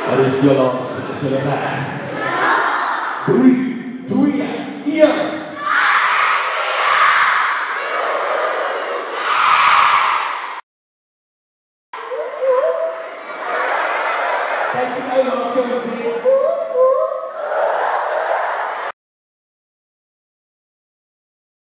Wat is Jolland? Zullen wij? 3, 2, 1. Thank you very much,